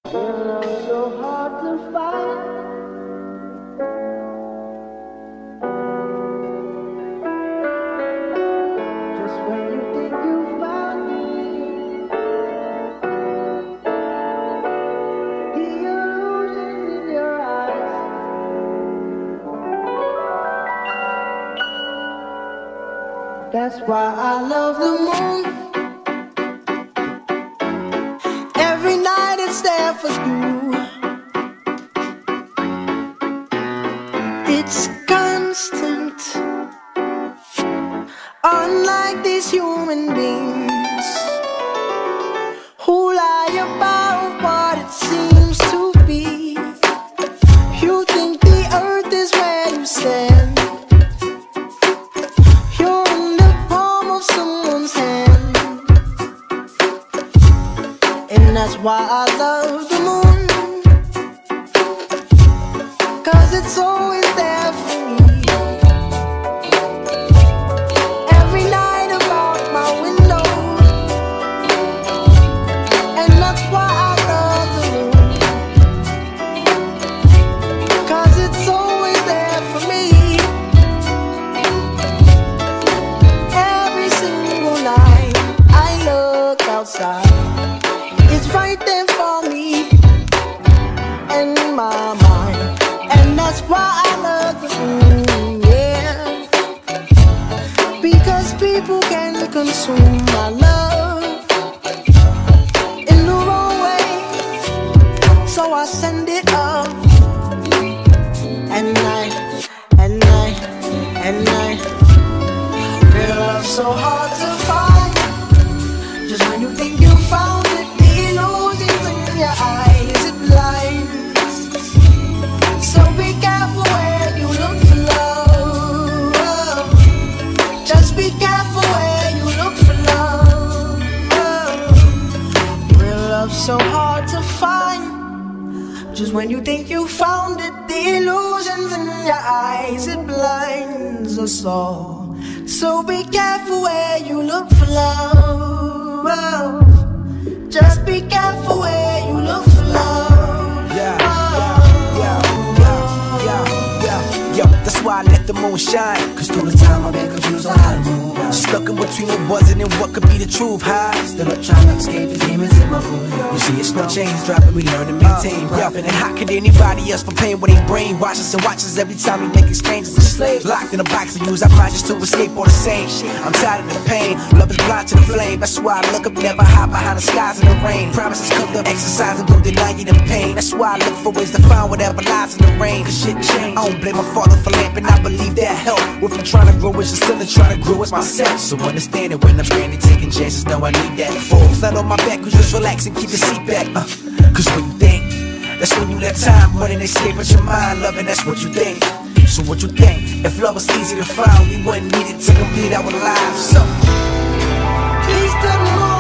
So hard to find. Just when you think you found me, the illusions in your eyes. That's why I love the moon. Every night it's there for you. It's constant, unlike these human beings who lie about what it seems to be. You think the earth is where you stand. You're in the palm of someone's hand. And that's why I love the moon, 'cause it's always there for me. Every night about my window. And that's why I love the moon, 'cause it's always there for me. Every single night I look outside, it's right there for me in my mind. And that's why I love the moon, yeah. Because people can consume my love in the wrong way, so I send it up at night, at night, at night. Real love so hard to find. Just when you think you found it, the illusions in your eyes, it blinds. So be careful where you look for love. Just be careful where you look for love. Real love so hard to find. Just when you think you found it, the illusions in your eyes, it blinds us all. So be careful where you look for love. Just be careful where you look for love. Yo, that's why I let the moon shine. 'Cause through the time I've been confused on how to move. Stuck in between what wasn't and what could be the truth. High, still up trying to escape the demons in my room. You see, it's no chains dropping, we learn to maintain. And how could anybody else for pain when they brainwash us and watch us every time we make exchanges? A slave locked in a box and use our minds just to escape all the same shit. I'm tired of the pain, love is blind to the flame. That's why I look up, never hide behind the skies in the rain. Promises come to exercise and don't deny you the pain. That's why I look for ways to find whatever lies in the rain. 'Cause shit changed. I don't blame my father for lamping, I believe that help. With me trying to grow, it's just still trying to grow as myself. So understand it when I'm barely taking chances, know I need that. Fall flat on my back, 'cause just relax and keep your seat back. 'Cause when you think, that's when you let time run and escape with your mind. Loving, that's what you think. So what you think? If love was easy to find, we wouldn't need it to complete our lives. So please tell me more.